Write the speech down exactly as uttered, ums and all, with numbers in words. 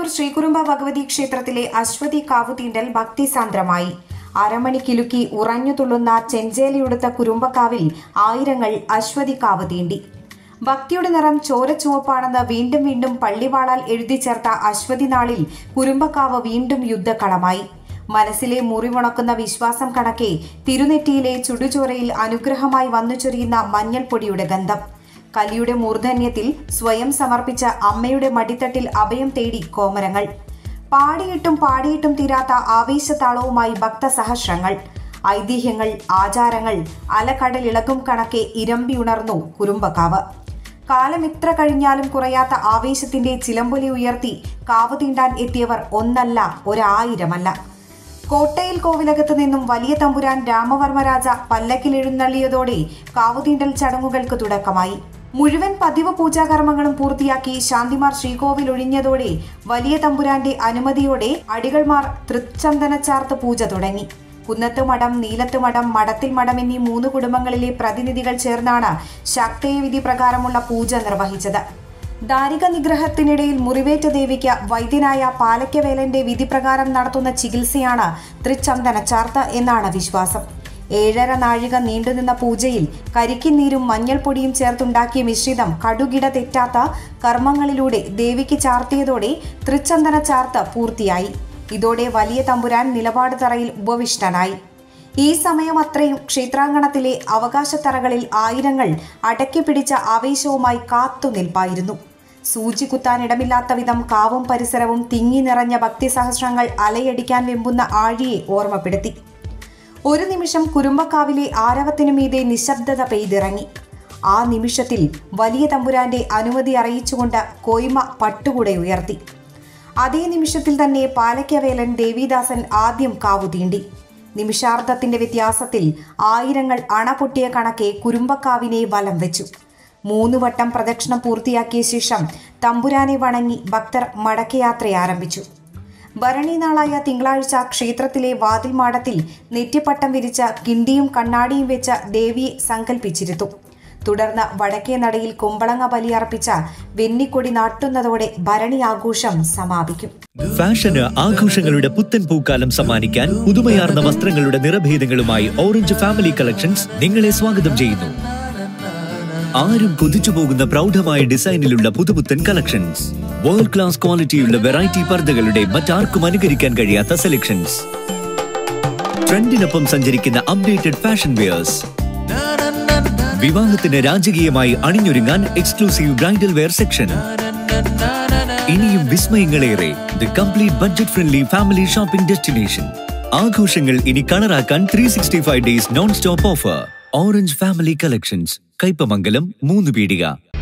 ചെങ്ങന്നൂർ ശ്രീകുറുമ്പ ഭഗവതി ക്ഷേത്രത്തിലെ അശ്വതി കാവുതീണ്ടൽ ഭക്തിസാന്ദ്രമായി. അരമണി കിലുക്കി ഉറഞ്ഞു തുള്ളുന്ന ചെഞ്ചേലയുടുത്ത കുറുമ്പക്കാവിൽ ആയിരങ്ങൾ അശ്വതി കാവ് തീണ്ടി. ഭക്തിയുടെ നിറം ചോരച്ചുവപ്പാണെന്ന് വീണ്ടും വീണ്ടും പള്ളിവാളാൽ എഴുതി ചേർത്ത അശ്വതി നാളിൽ കുറുമ്പക്കാവ് വീണ്ടും യുദ്ധക്കളമായി. മനസ്സിലെ മുറിവുണക്കുന്ന വിശ്വാസം കണക്കെ തിരുനെറ്റിയിലെ ചുടുചോരയിൽ അനുഗ്രഹമായി വന്നു ചൊരിയുന്ന മഞ്ഞൾപ്പൊടിയുടെ ഗന്ധം. കലിയുടെ മൂർധന്യത്തിൽ സ്വയം സമർപ്പിച്ച അമ്മയുടെ മടിത്തട്ടിൽ അഭയം തേടി കോമരങ്ങൾ. പാടിയിട്ടും പാടിയിട്ടും തീരാത്ത ആവേശതാളവുമായി ഭക്തസഹസ്രങ്ങൾ. ഐതിഹ്യങ്ങൾ, ആചാരങ്ങൾ അലകടലിളകും കണക്കെ ഇരമ്പിയുണർന്നു കുറുമ്പക്കാവ്. കാലം എത്ര കഴിഞ്ഞാലും കുറയാത്ത ആവേശത്തിന്റെ ചിലമ്പൊലി ഉയർത്തി കാവ് തീണ്ടാൻ എത്തിയവർ ഒന്നല്ല, ഒരായിരമല്ല. കോട്ടയിൽ കോവിലകത്ത് നിന്നും വലിയ തമ്പുരാൻ രാമവർമ്മരാജ പല്ലക്കിൽ എഴുന്നള്ളിയതോടെ കാവുതീണ്ടൽ ചടങ്ങുകൾക്ക് തുടക്കമായി. മുഴുവൻ പതിവ് പൂജാകർമ്മങ്ങളും പൂർത്തിയാക്കി ശാന്തിമാർ ശ്രീകോവിൽ ഒഴിഞ്ഞതോടെ വലിയ തമ്പുരാന്റെ അനുമതിയോടെ അടികൾമാർ തൃച്ചന്ദനച്ചാർത്ത് പൂജ തുടങ്ങി. കുന്നത്ത് മഠം, നീലത്ത് മഠം, മഠത്തിൽ മഠം എന്നീ മൂന്ന് കുടുംബങ്ങളിലെ പ്രതിനിധികൾ ചേർന്നാണ് ശാക്തേയ വിധി പ്രകാരമുള്ള പൂജ നിർവഹിച്ചത്. ദാരിക നിഗ്രഹത്തിനിടയിൽ മുറിവേറ്റ ദേവിക്ക് വൈദ്യനായ പാലയ്ക്കവേലന്റെ വിധിപ്രകാരം നടത്തുന്ന ചികിത്സയാണ് തൃച്ചന്ദനച്ചാർത്ത് എന്നാണ് വിശ്വാസം. ഏഴര നാഴിക നീണ്ടുനിന്ന പൂജയിൽ കരിക്കിനീരും മഞ്ഞൾപ്പൊടിയും ചേർത്തുണ്ടാക്കിയ മിശ്രിതം കടുകിട തെറ്റാത്ത കർമ്മങ്ങളിലൂടെ ദേവിക്ക് ചാർത്തിയതോടെ തൃച്ചന്ദന ചാർത്ത് പൂർത്തിയായി. ഇതോടെ വലിയ തമ്പുരാൻ നിലപാട് തറയിൽ ഉപവിഷ്ടനായി. ഈ സമയം അത്രയും ക്ഷേത്രാങ്കണത്തിലെ അവകാശത്തറകളിൽ ആയിരങ്ങൾ അടക്കിപ്പിടിച്ച ആവേശവുമായി കാത്തുനിൽപ്പായിരുന്നു. സൂചി കുത്താനിടമില്ലാത്ത വിധം കാവും പരിസരവും തിങ്ങി നിറഞ്ഞ ഭക്തിസഹസ്രങ്ങൾ അലയടിക്കാൻ വെമ്പുന്ന ആഴിയെ ഓർമ്മപ്പെടുത്തി. ഒരു നിമിഷം കുറുമ്പക്കാവിലെ ആരവത്തിനു മീതെ നിശബ്ദത പെയ്തിറങ്ങി. ആ നിമിഷത്തിൽ വലിയ തമ്പുരാന്റെ അനുമതി അറിയിച്ചുകൊണ്ട് കോയ്മ പട്ടുകൂടെ ഉയർത്തി. അതേ നിമിഷത്തിൽ തന്നെ പാലയ്ക്കവേലൻ ദേവിദാസൻ ആദ്യം കാവു തീണ്ടി. നിമിഷാർദ്ധത്തിന്റെ വ്യത്യാസത്തിൽ ആയിരങ്ങൾ അണപൊട്ടിയ കണക്കെ കുറുമ്പക്കാവിനെ വലം വെച്ചു. മൂന്നു വട്ടം പ്രദക്ഷിണം പൂർത്തിയാക്കിയ ശേഷം തമ്പുരാനെ വണങ്ങി ഭക്തർ മടക്കയാത്ര ആരംഭിച്ചു. ഭരണി നാളായ തിങ്കളാഴ്ച ക്ഷേത്രത്തിലെ വാതിൽമാടത്തിൽ നെറ്റിപ്പട്ടം വിരിച്ച കിണ്ടിയും കണ്ണാടിയും വെച്ച ദേവിയെ സങ്കല്പിച്ചിരുത്തും. തുടർന്ന് വടക്കേ നടയിൽ കുമ്പളങ്ങ ബലിയർപ്പിച്ച വെന്നിക്കൊടി നാട്ടുന്നതോടെ ഭരണി ആഘോഷം സമാപിക്കും. ഫാഷന് ആഘോഷങ്ങളുടെ പുത്തൻ പൂക്കാലം സമ്മാനിക്കാൻ പുതുമയാർന്ന വസ്ത്രങ്ങളുടെ നിറഭേദങ്ങളുമായി ഓറഞ്ച് ഫാമിലി കളക്ഷൻസ് നിങ്ങളെ സ്വാഗതം ചെയ്യുന്നു. ആരും കൊതിച്ചു പോകുന്ന പ്രൗഢമായ ഡിസൈനിലുള്ള പുതുപുത്തൻ കളക്ഷൻസ്, വേൾഡ് ക്ലാസ് ക്വാളിറ്റിയുള്ള വെറൈറ്റി പർദ്ദകളുടെ മറ്റാർക്കും അനുകരിക്കാൻ കഴിയാത്ത സെലക്ഷൻസ്, ട്രെൻഡിനൊപ്പം സഞ്ചരിക്കുന്ന അപ്ഡേറ്റഡ് ഫാഷൻ വെയേഴ്സ്, വിവാഹത്തിന് രാജകീയമായി അണിഞ്ഞൊരുങ്ങാൻ എക്സ്ക്ലൂസീവ് ബ്രൈഡൽ വെയർ സെക്ഷൻ. ഇനിയും വിസ്മയങ്ങളേറെ. The complete budget friendly family shopping destination. ആഘോഷങ്ങൾ ഇനി കളറാക്കാൻ three sixty five days non stop offer. Orange family collections, Kaipamangalam, Moonnu പീടിക.